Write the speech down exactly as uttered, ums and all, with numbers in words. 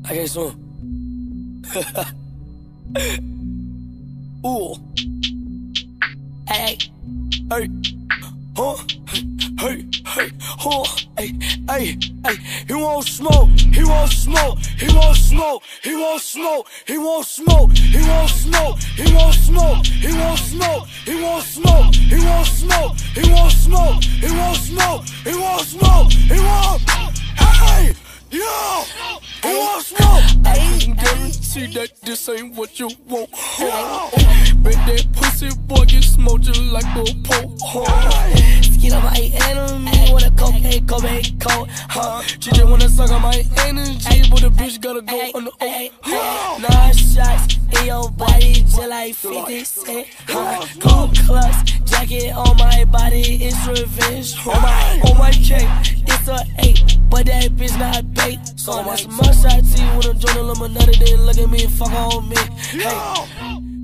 I got some. Ooh. Hey, hey, huh? Hey, hey, huh? Hey, hey, hey. He won't smoke. He won't smoke. He won't smoke. He won't smoke. He won't smoke. He won't smoke. He won't smoke. He won't smoke. He won't smoke. He won't smoke. He won't smoke. He won't smoke. He won't smoke. He won't. Hey, yo. He won't smoke. I can guarantee that this ain't what you want. Bet that pussy boy get smoked just like a pole. Skin on my enemy, wanna cocaine, cocaine, cold. Huh? She just wanna suck on my energy, but the bitch gotta go on the O. Nine shots in your body, just like fifty cent. Huh? Gold clutch, jacket on my body, it's revenge. On my, on my cake, it's a eight, but that bitch not bait. So that's my shot to you when I'm joining Illuminati, they look at me and fuck on me. Hey.